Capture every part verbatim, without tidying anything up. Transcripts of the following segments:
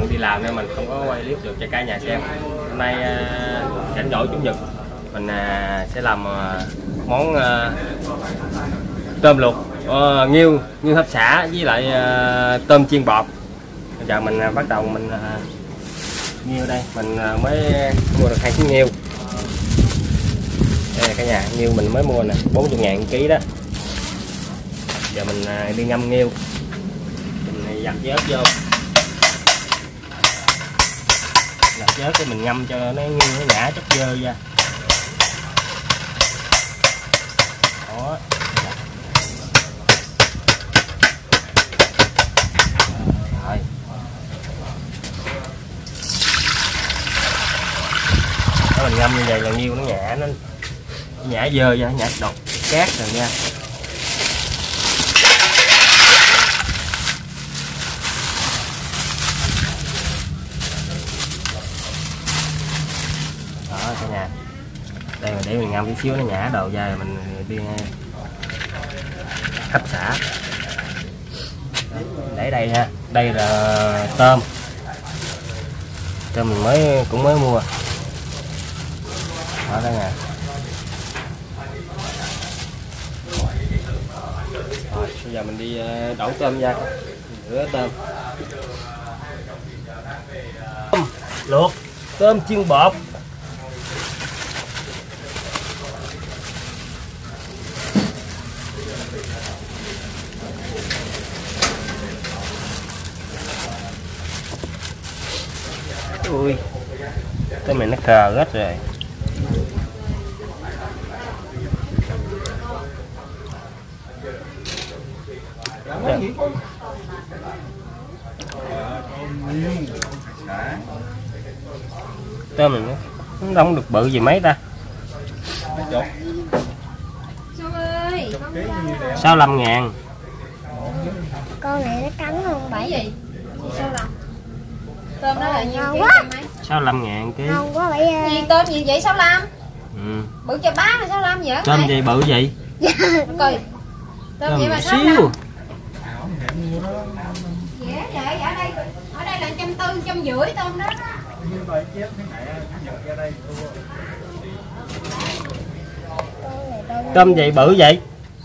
bận đi làm nên mình không có quay clip được cho cả nhà xem. Hôm nay rảnh rỗi chủ nhật mình sẽ làm món tôm luộc uh, nghêu nghêu hấp xả với lại uh, tôm chiên bọt. Bây giờ mình uh, bắt đầu mình uh, nghêu đây, mình uh, mới mua được hai ký nghêu. Đây là cả nhà, nghêu mình mới mua nè, bốn mươi ngàn ký đó. Giờ mình uh, đi ngâm nghêu, mình giặt với ớt vô, giặt với ớt để mình ngâm cho nó nghêu nó nhả chất dơ ra. Đó. Rồi. Đó, mình ngâm như vậy là nghêu nó nhả, nó nhả dơ ra, nhả độc cát rồi nha. Đó cả nhà, đây mình để mình ngâm chút xíu nó nhả đầu ra rồi mình đi hấp xả. Để đây ha, đây là tôm, tôm mình mới cũng mới mua. Đó đây nè. Rồi bây giờ mình đi đổ tôm ra, rửa tôm. Tôm luộc, tôm chiên bọt. Ui, cái này nó khờ hết rồi. Tôm mình nó không được bự gì mấy ta. sáu mươi lăm ngàn. Con này nó cắn không bảy gì? Tôm đó là nhiêu quá. sáu mươi lăm ngàn ký. Ngon quá bảy. Gì tôm gì vậy sáu mươi lăm? Ừ. Bự cho bá mà sáu mươi lăm vậy? Tôm gì bự vậy? Coi. Tôm, tôm gì mà sáu mươi lăm? Dễ vậy, ở đây ở đây là một trăm tư mươi, một trăm rưỡi tôm đó. Tôm gì bự vậy?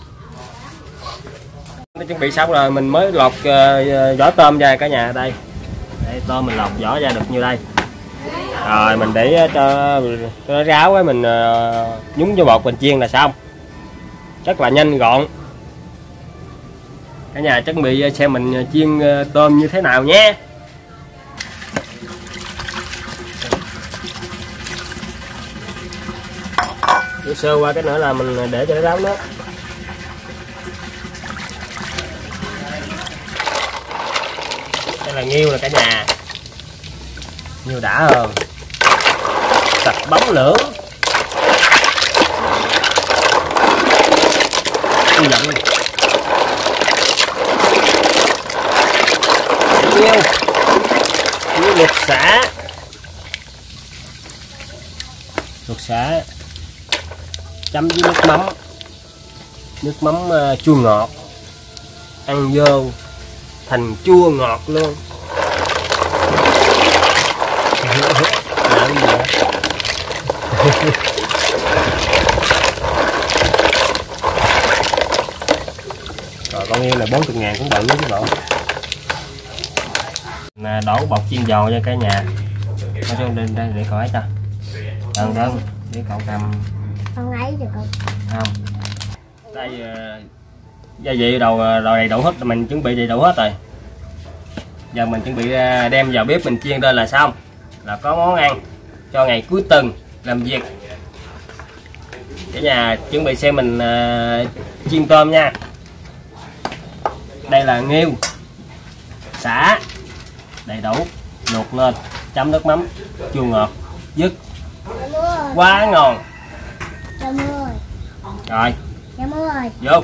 Nó chuẩn bị xong rồi, mình mới lột uh, vỏ tôm ra cả nhà. Đây, để tôm mình lột vỏ ra được như đây. Rồi mình để cho, cho nó ráo ấy, mình uh, nhúng vô bột mình chiên là xong. Rất là nhanh gọn. Cả nhà chuẩn bị xem mình chiên uh, tôm như thế nào nhé. Để sơ qua cái nữa là mình để cho nó ráo nước. Đây là nghêu là cả nhà, nghêu đã hơn, sạch bóng lửa. Tôi giận nghêu, nghêu luộc xả, luộc xả chấm với nước mắm, nước mắm uh, chua ngọt, ăn vô thành chua ngọt luôn. Làm gì vậy? Rồi con nghêu này bốn mươi ngàn cũng bự chứ bộ. Nè, đổ bột chiên giòn cho cả nhà. Ở trong đây, đây để coi cho. Đơn đơn để cậu cầm. Con ấy được không? Không. Đây uh, gia vị đầu rồi đầy đủ hết, mình chuẩn bị đầy đủ hết rồi. Giờ mình chuẩn bị đem vào bếp mình chiên lên là xong, là có món ăn cho ngày cuối tuần làm việc. Cả nhà chuẩn bị xem mình uh, chiên tôm nha. Đây là nghêu xả đầy đủ, luộc lên chấm nước mắm chua ngọt dứt, quá ngon. Dạ mưa rồi. Rồi. Dạ mưa rồi. Vô.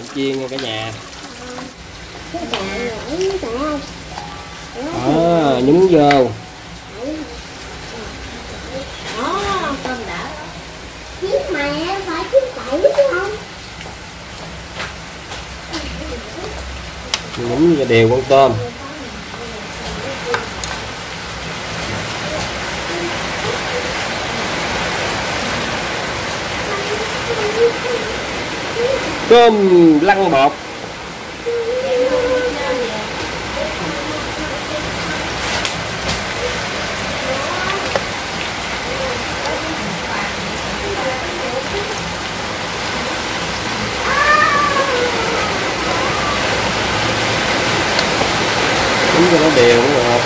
chiên nha cả nhà. Cái chả nhảy chả không? Đó, nhúng vô. Đó, tôm đã. Chiếc mẹ phải chiếc tẩy chứ không? Nhúng cho đều con tôm. Cơm lăn bột. Đúng cho nó đều cũng được.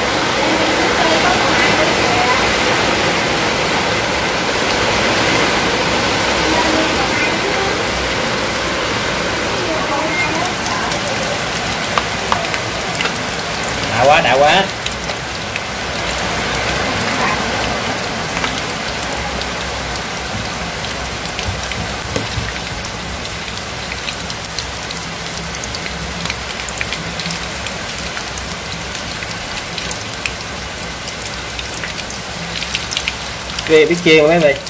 Đã quá, đã quá. Ghê biết chiên mấy vị.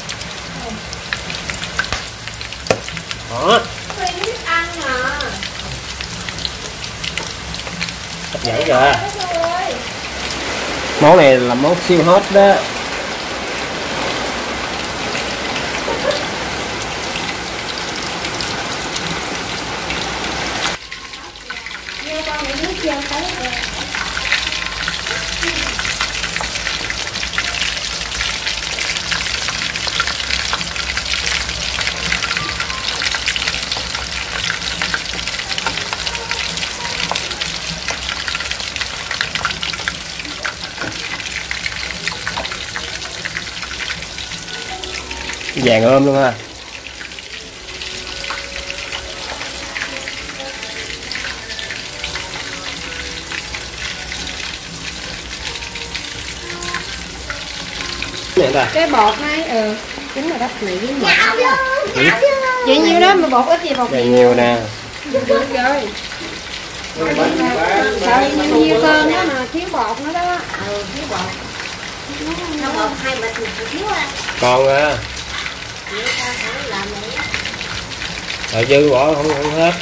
Đó. biết ăn à. Hấp dẫn chưa? Món này là món siêu hot đó. Nghe con này biết chưa tới rồi. Vàng ôm luôn ha. Cái bột này ừ chính là đất này với bột. Nhạo vô, nhạo vô. Vậy nhiêu đó mà bột ít gì bột Vàng nhiều nè. được rồi. Trời nhiều cơm đó mà thiếu bột nữa đó. Ừ thiếu bột. Nó bột hai bịch một thiếu à. Còn à. Vậy sao phải làm vậy? Rồi dư bỏ không không hết.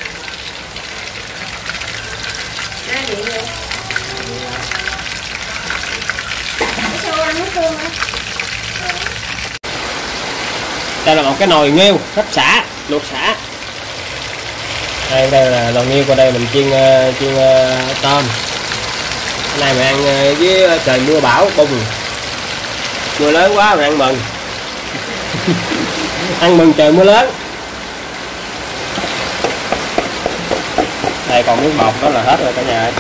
Ra vậy rồi. Cái xô ăn nước tương hả? Đây là một cái nồi nghêu hấp xả, luộc xả. Đây đây là nồi nghêu, qua đây mình chiên uh, chiên uh, tôm. Cái này mình ăn uh, với trời mưa bão bùng. Mưa lớn quá mình ăn mừng. Ăn mừng trời mưa lớn. Đây còn miếng bột đó là hết rồi cả nhà.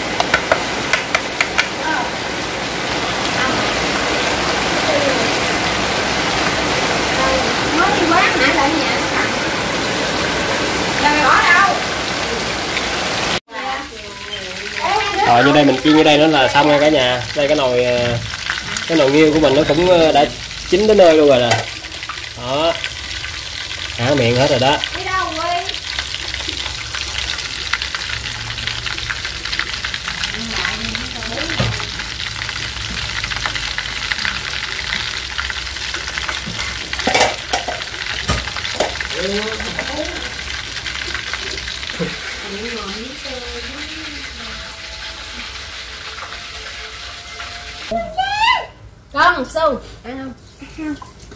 Mới đi quán hả lại nhà. Rồi bỏ đâu? Rồi như đây mình chiên như đây nữa là xong rồi cả nhà. Đây cái nồi cái nồi nghêu của mình nó cũng đã chín đến nơi luôn rồi nè. Đó. Hả miệng hết rồi đó. Đi đâu quê? Con su ăn không?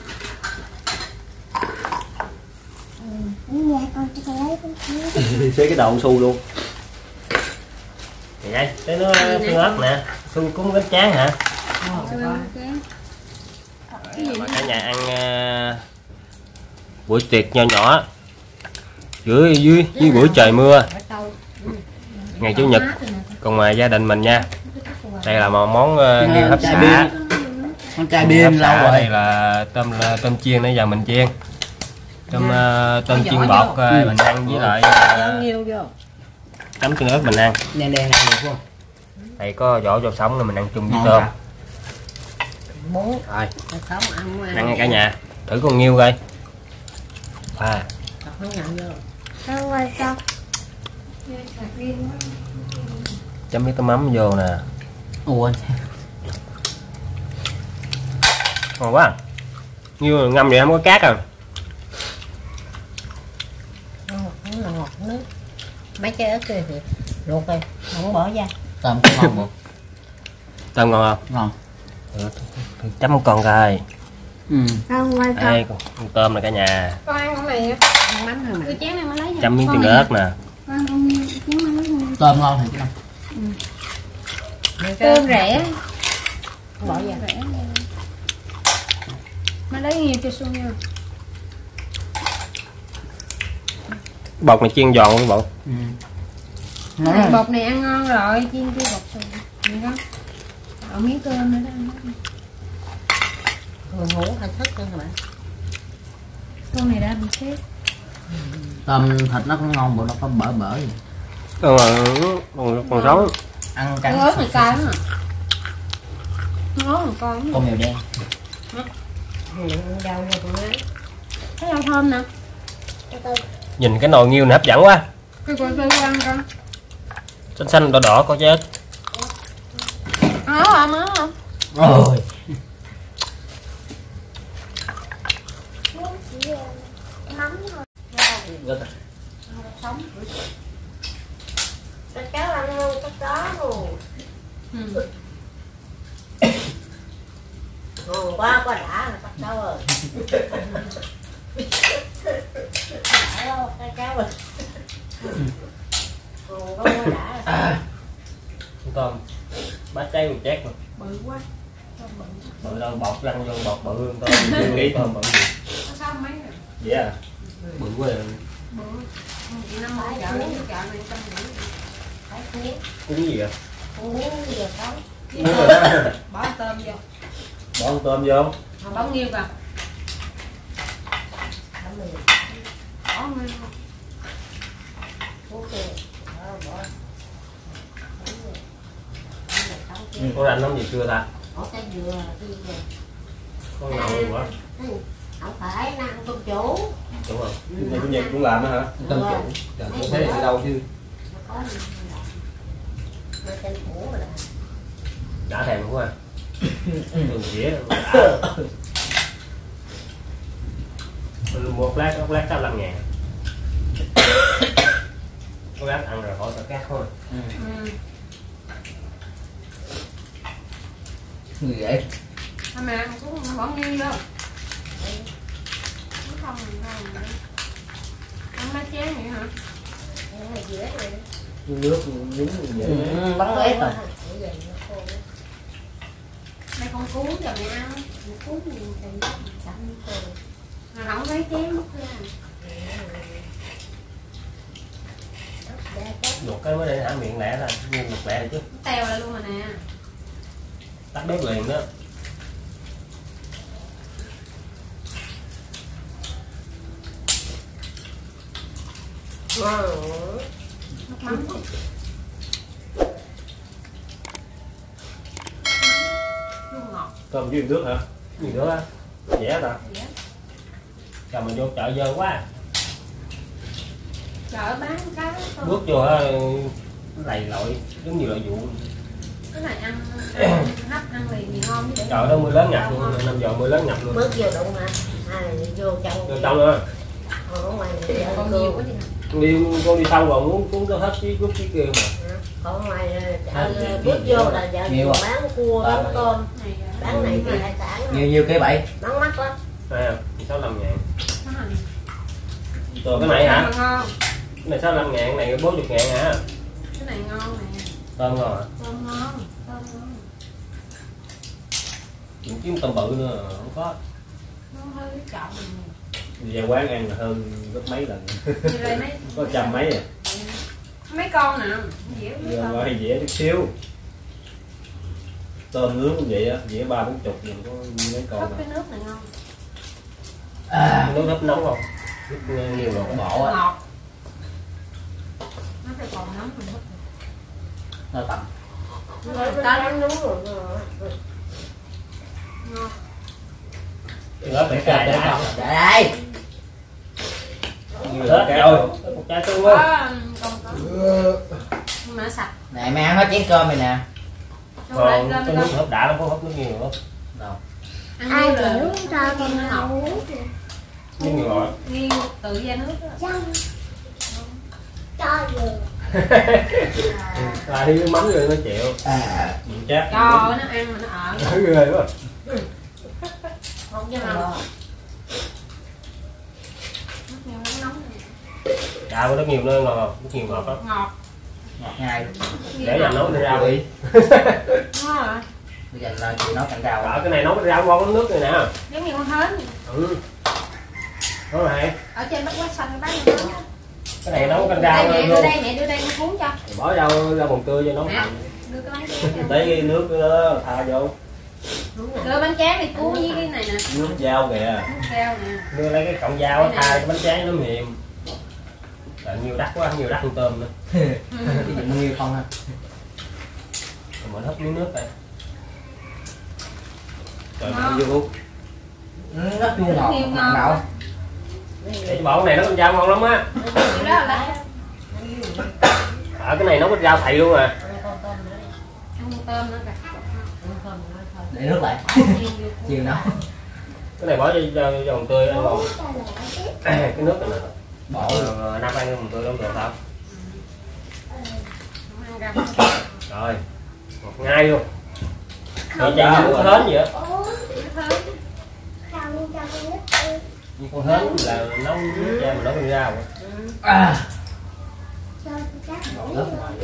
Dạ con cho con lấy cái Xế cái đầu su luôn. Thì đây, cái nó xương ớt nè, xương cúng bánh tráng hả? Mà cả nhà ăn uh, buổi tiệc nho nhỏ dưới dưới dưới buổi trời mưa ngày chủ nhật cùng uh, gia đình mình nha. Đây là một món uh, nghêu hấp xả. Con trai điên lâu rồi. Đây là tôm là tôm chiên nãy giờ mình chiên. Tôm uh, tôm chiên bọt uh, mình ăn với lại uh, chấm tương ớt mình ăn. Đen đen ăn được không? Đây có vỏ rau sống là mình ăn chung với tôm. Bố Rồi, sống ăn ăn cả nhà. Thử con nghêu coi. À. không nhận vô. đâu rồi con. Chấm miếng tôm mắm vô nè. Ủa Ngon quá. Như ngâm vậy không có cát à. Nó ngọt nước. Mấy trái ớt kia thì luộc rồi, không bỏ ra. tôm cũng ngon bột. Tôm ngon không? Ngon. Ừ, chấm một con coi. Ừ. Không quay con. Đây, con tôm này cả nhà. Con ăn con này ăn mắm thôi mà. Tôi chén này mới lấy. Chấm miếng tương ớt nè. Con con chiếu mà lấy nè. Tôm ngon thì chứ đâu. Tôm rẻ. Bỏ ra. Rẻ. Mới lấy nhiều cho Xuân nha. Bột này chiên giòn luôn bộ. Ừ. Này, bột này ăn ngon rồi, chiên chưa bột sườn. Được không? Ở miếng cơm nữa đó ăn đó. Người ngủ hay thức nữa các bạn. Con này đã bị chết. Tôm thịt nó cũng ngon, bộ nó có bở bở gì. Còn còn còn sống. Ăn Con cắn. ớt này cay lắm à. Con ớt này cay lắm. Con mèo đen. Dầu rồi con ấy. Thấy rau thơm nè. Nhìn cái nồi nghiêu này hấp dẫn quá. Cái con sư ăn con. Xanh xanh đỏ đỏ có chết. Áo hả má hả? Rồi. Mắm thôi. Sống. Các cháu ăn luôn, các chó luôn. Ừ. Ngon quá, quá đã rồi các cháu ơi. Đã đâu, các cháu ơi. Ngon quá, quá đã rồi. Con tôm bát cháy một chét mà. Bự quá. Bự đâu bọt lăn vô bọt bự hơn tôm. Ký tôm bự gì. Nó sao mấy rồi? Vậy à? Bự quá à. Bự. Năm mươi chợ lấy chợ này trăm rưỡi. Phải miếng, Cuốn gì vậy? miếng gì rồi đó. Bỏ tôm vô. Bỏ con tôm vô. Bỏ nghiêu vào. Bỏ mì, Bỏ nghiêu vào. cuốn kìa. Đó, bỏ. Có rành lắm gì chưa ta? Bỏ cái dừa là cái gì vậy? Con ngầu quá. Ừ, không phải nó ăn tôm chủ. Đúng rồi. Cái của Nhật cũng làm đó hả? Tôm chủ. Trời, tôi thấy ở đâu chứ. Nó có gì mà làm. Nó trên củ rồi đó. Đã thèm quá. Đường dĩa. Một lát, một lát sáu mươi lăm ngàn. Một lát ăn rồi khỏi cả cát thôi. Ừ. Ừ. Người vậy. Thôi mà ăn xuống bỏ nghiêu vô. Nó không thì không. Ăn mấy chén vậy hả? Nó là dĩa rồi. Nước nhúng vậy. Ừ, bắn ép rồi. Để vậy nó khô. Đây con cuốn cho mẹ ăn. Nó cuốn gì thì nó sẵn khô. Mà không lấy chén mất ra. Luộc cái mới để hả miệng lẹ ra, nhưng luộc lẹ chứ. Teo lại luôn rồi nè. Tắt bếp liền đó. Ngon. Nước mắm. Nước ngọt. Tôm với nước hả? Gì nữa á? Dẻ ta. Dẻ. Chào mình vô chợ dơ quá. Chợ bán cái tôm. Bước vô á, lầy lội giống như loại vụ. Cái này ăn hấp ăn liền thì ngon chứ. Trời đó mưa lớn ngập luôn, năm giờ mưa lớn ngập luôn. Bước vô đụng hả? Hay là vô trong. Vô trong nữa. Ở ngoài Còn này nhiều quá đi. Con đi con đi xong rồi muốn cuốn cái hết cái rút cái kia mà. ở ngoài chợ bước vô là vợ Nhiều à? bán cua bán tôm Này bán này thì hải sản Nhiều nhiêu cái bậy. bán mắc lắm. Đây à, sáu mươi lăm ngàn. cái Cái này hả? ngon. Cái này sáu mươi lăm ngàn, cái này bốn mươi ngàn hả? Cái này ngon nè. Tôm ngon hả? Tôm ngon. Tôm ngon. Mình kiếm tôm bự nữa không có. Nó hơi trọng. Đi ra quán ăn là hơn gấp mấy lần. Như đây mấy Có trăm mấy à. mấy con nè. Dĩa mấy Giờ con. ngoài dĩa chút xíu. Tôm nướng cũng vậy á, dĩa ba bốn chục mình có mấy con Hấp à. cái nước này ngon. À, Nước hấp nóng không? Nước nhiều rồi. bộ á. Ngọt. Nó phải còn nóng mình hấp. Nó tầm. Nó Ta nướng rồi. ngon. Nó phải cài đã. Để đây. Hết rồi. Một chai tương luôn. Có con có. Nhưng mà nó sạch. Này mày ăn hết chén cơm này nè. Xong lấy Còn cơm cái đi nước con. hấp đã lắm, có hấp nước nhiều lắm. Đâu. Ăn ai nhiều là chịu cho con nó ngọt. ngủ Nước nhiều ngọt. Nghiêng tự ra nước đó. trong cho vừa À, thì cái mắm rồi nó chịu. À. Nhìn chắc. Cho nó ăn mà nó ở. Nó ghê quá. Không chứ không. Nước nhiều nó nóng này. Chả có nước nhiều nó ngọt, nước nhiều ngọt lắm. Ngọt. Ngọt ngay. Để dành nấu cái rau đi. Nó rồi. Bây giờ là chị nấu canh rau. Ở cái này nấu cái rau ngon lắm nước này nè. Giống như con hến. Ừ. Đúng rồi. Ở trên bát quá xanh cái bát này nó. Cái này nấu canh rau Đây mẹ đưa luôn. đây, mẹ đưa đây con cuốn cho. Bỏ rau rau mùng tươi cho nấu Nè. thành. Đưa cái bánh tráng cho. Lấy cái nước đó tha vô. Đưa bánh tráng đi cuốn với cái này nè. Nước dao kìa. Nước keo nè. Đưa lấy cái cọng dao tha cái bánh tráng nó mềm. Là nhiều đắt quá, nhiều đắt con tôm nữa. Cái gì nhiêu không ha. Rồi mình hấp miếng nước đây. Rồi Ngon. mình vô uống. Ừ, nó chua ngọt Nhiều mặn ngon. đâu. Để cho bỏ cái này nó con dao ngon lắm á. Cái đó là lấy. Ở cái này nấu cái rau thầy luôn à. Ăn con tôm nữa kìa. Để nước lại. Chiều nấu. Cái này bỏ cho cho, cho mùng tươi ăn ngon. bố cho lẹ tiếp Cái nước này nè. Bỏ Rồi năm ăn mùng tươi không được không? Không ăn rau. Rồi. Một ngay luôn. Rồi Không chả được. nước hến vậy á. bố Nước hến. không cho con nít ăn Như con hến là nấu nước ra mình nấu con rau. à. cho các bố Lớp vô. ngoài.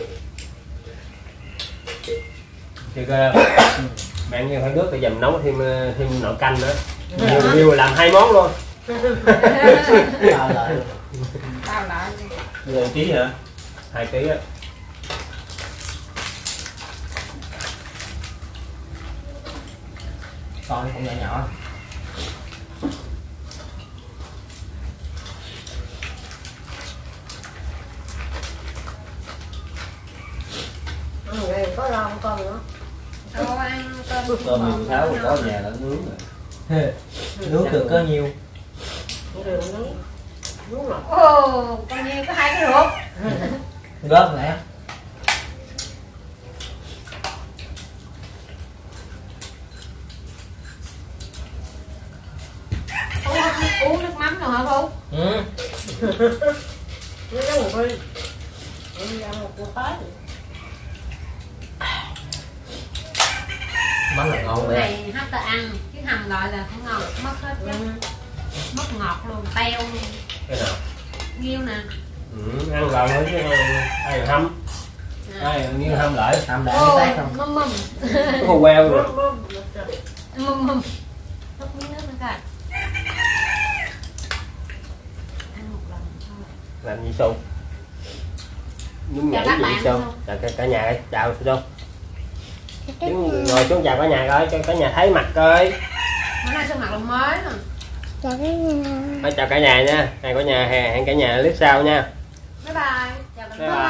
Thì cơ mẹ ăn nhiều hơn nước thì giờ mình nấu thêm thêm nồi canh nữa. Nhiều nhiều làm hai món luôn. Bao lại. Bao lại. Rồi ký hả? Hai ký á. Con cũng nhỏ nhỏ. có lo con nữa Cô ăn tôm. Tôm thì tháo rồi có nhà đã nướng rồi. Nước được có nhiêu. Ồ, con nghe có hai cái ruột. Gớt nè. Cô không uống nước mắm rồi hả cô? Ừ. Mắm là ngon Cái vậy. này hấp ta ăn, chứ hầm gọi là không ngon, mất hết chất. Mất ngọt luôn, teo luôn. Cái nào? Nghiêu nè. Ừ, ăn vào thôi chứ ai hâm. Ai như hâm lại. Hầm đã Ô, tác không? mâm mâm. Có con queo rồi. Mâm mâm. Hấp miếng nước nữa coi. Ăn một lần thôi. Làm gì Xuân? Nhúng Chào nhảy các gì bạn Xuân? không? Chào cả, cả nhà đây. Chào Xuân. Đứng ngồi xuống chào cả nhà coi cho cả nhà thấy mặt coi. Bữa nay sơn mặt lần mới nè. chào cái nhà Thôi, chào cả nhà nha. Hẹn cả nhà hẹn cả nhà clip sau nha. Bye bye. Chào bạn. Bye bye.